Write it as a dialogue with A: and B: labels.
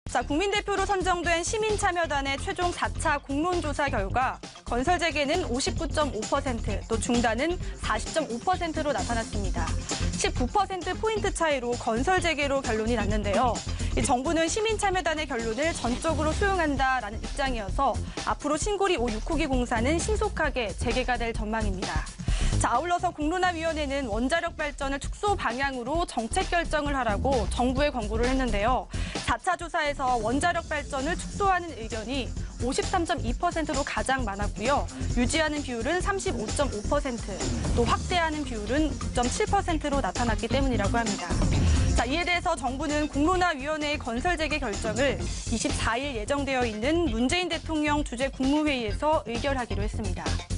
A: 자, 국민대표로 선정된 시민참여단의 최종 4차 공론조사 결과 건설 재개는 59.5%, 또 중단은 40.5%로 나타났습니다. 19%포인트 차이로 건설 재개로 결론이 났는데요. 정부는 시민참여단의 결론을 전적으로 수용한다라는 입장이어서 앞으로 신고리 5, 6호기 공사는 신속하게 재개가 될 전망입니다. 자, 아울러서 공론화위원회는 원자력 발전을 축소 방향으로 정책 결정을 하라고 정부에 권고를 했는데요. 4차 조사에서 원자력 발전을 축소하는 의견이 53.2%로 가장 많았고요. 유지하는 비율은 35.5%, 또 확대하는 비율은 9.7%로 나타났기 때문이라고 합니다. 자, 이에 대해서 정부는 공론화위원회의 건설 재개 결정을 24일 예정되어 있는 문재인 대통령 주재 국무회의에서 의결하기로 했습니다.